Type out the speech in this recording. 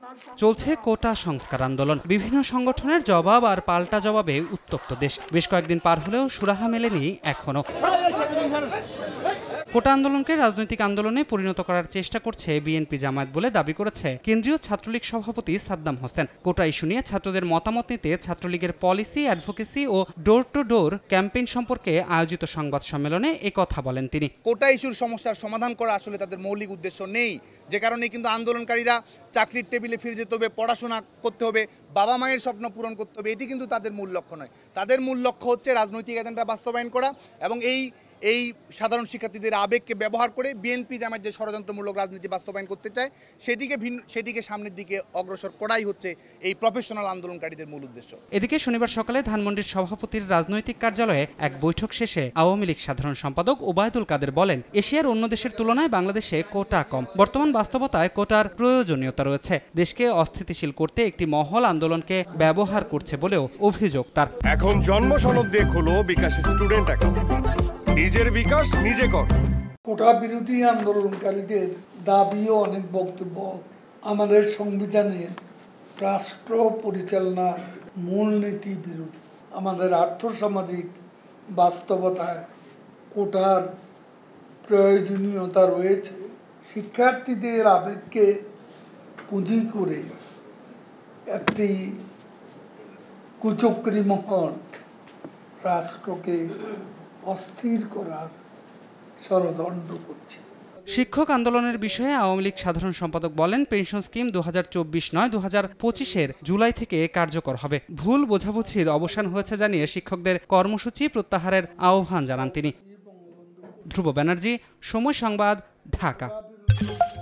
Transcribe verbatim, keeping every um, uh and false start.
চলছে কোটা সংস্কার আন্দোলন। বিভিন্ন সংগঠনের জবাব আর পাল্টা জবাবে উত্তপ্ত দেশ। বেশ কয়েকদিন পার হলেও সুরাহা মেলেনি এখনো। কোটা আন্দোলনকে রাজনৈতিক আন্দোলনে পরিণত করার চেষ্টা করছে বিএনপি জামায়াত বলে দাবি করেছে কেন্দ্রীয় ছাত্রলীগ সভাপতি সাদ্দাম হোসেন। কোটা ইস্যু নিয়ে ছাত্রদের মতামত নিতে ছাত্রলীগের পলিসি, অ্যাডভোকেসি ও ডোর টু ডোর ক্যাম্পেইন সম্পর্কে আয়োজিত সংবাদ সম্মেলনে এ কথা বলেন তিনি। কোটা ইস্যুর সমস্যার সমাধান করা আসলে তাদের মৌলিক উদ্দেশ্য নেই, যে কারণে কিন্তু আন্দোলনকারীরা চাকরির টেবিলে ফিরে যেতে হবে, পড়াশোনা করতে হবে, বাবা মায়ের স্বপ্ন পূরণ করতে হবে, এটি কিন্তু তাদের মূল লক্ষ্য নয়। তাদের মূল লক্ষ্য হচ্ছে রাজনৈতিক এজেন্ডা বাস্তবায়ন করা এবং এই এই সাধারণ শিক্ষার্থীদের আবেগকে ব্যবহার করে বিএনপি জামায়াত যে ষড়যন্ত্রমূলক রাজনীতি বাস্তবায়ন করতে চায় সেটিকে ভিন্ন সেটিকে সামনের দিকে অগ্রসর করাই হচ্ছে এই প্রফেশনাল আন্দোলনকারীদের মূল উদ্দেশ্য। এদিকে শনিবার সকালে ধানমন্ডির সভাপতির রাজনৈতিক কার্যালয়ে এক বৈঠক শেষে আওয়ামী লীগ সাধারণ সম্পাদক ওবায়দুল কাদের বলেন, এশিয়ার অন্য দেশের তুলনায় বাংলাদেশে কোটা কম। বর্তমান বাস্তবতায় কোটার প্রয়োজনীয়তা রয়েছে। দেশকে অস্থিতিশীল করতে একটি মহল আন্দোলনকে ব্যবহার করছে বলেও অভিযোগ তার। এখন জন্ম সনদ দিয়ে খোলো বিকাশ স্টুডেন্ট অ্যাকাউন্ট, নিজের বিকাশ নিজে কর। কোটা বিরোধী আন্দোলনকারীদের দাবি ও অনেক বক্তব্য আমাদের সংবিধানের রাষ্ট্র পরিচালনার মূলনীতি বিরোধী। আমাদের আর্থসামাজিক বাস্তবতায় কোটার প্রয়োজনীয়তা রয়েছে। শিক্ষার্থীদের আবেগকে পুঁজি করে একটি কুচক্রী মহল রাষ্ট্রকে অস্থির করার ষড়যন্ত্র করছে। শিক্ষক আন্দোলনের বিষয়ে আওয়ামী লীগ সাধারণ সম্পাদক বলেন, পেনশন স্কিম দু হাজার চব্বিশ নয় দু হাজার পঁচিশের জুলাই থেকে কার্যকর হবে। ভুল বোঝাবুঝির অবসান হয়েছে জানিয়ে শিক্ষকদের কর্মসূচি প্রত্যাহারের আহ্বান জানান তিনি। ধ্রুব ব্যানার্জি, সময় সংবাদ, ঢাকা।